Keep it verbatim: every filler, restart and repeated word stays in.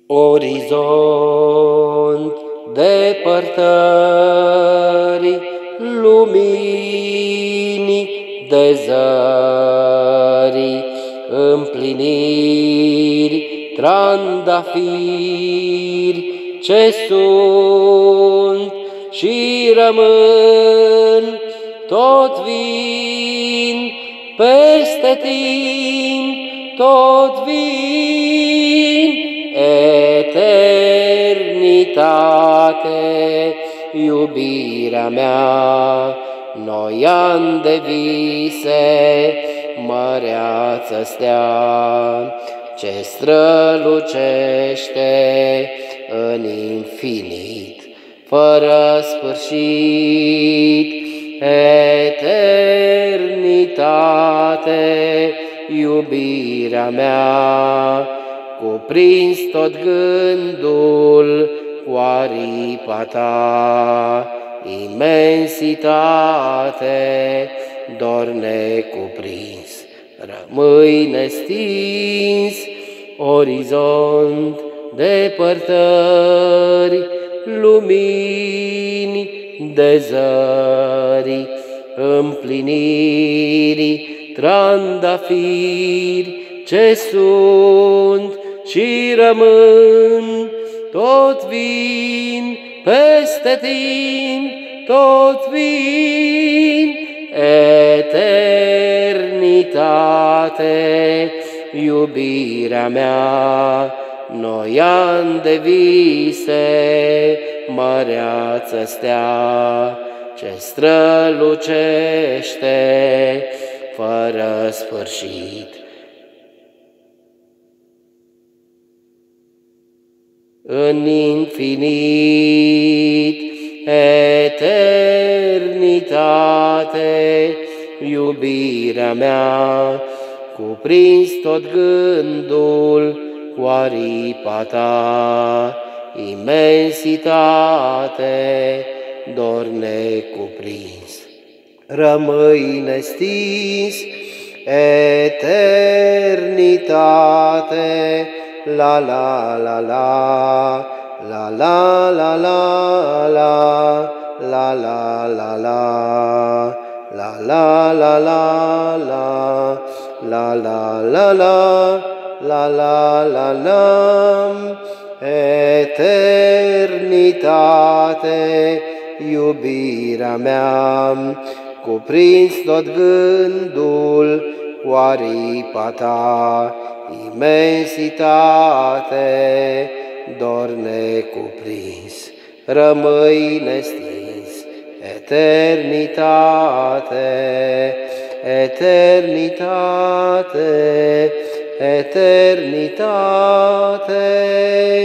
Orizont depărtării luminii de zări, împliniri trandafiri ce sunt și rămân, tot vin peste timp, tot vin eternitate, iubirea mea, noi ani de vise, măreață stea, ce strălucește în infinit, fără sfârșit, eternitate, iubirea mea, cuprins tot gândul cu aripa ta, imensitate, dor necuprins, rămâi nestins, orizont depărtări, lumini de zări, împliniri trandafiri ce sunt și rămân, tot vin peste timp, tot vin eternitate, iubirea mea, noi ani de vise, măreață stea, ce strălucește fără sfârșit. În infinit, eternitate, iubirea mea, cuprins tot gândul cu aripa ta, imensitate, dor necuprins, rămâi nestins, eternitate, la la la la, la la la la la, la la la la, la la la la la, la la la la, la la la la, eternitate, iubirea mea, cuprins tot gândul cu aripa ta, imensitate, dor necuprins, rămâi nestins, eternitate, eternitate, eternitate.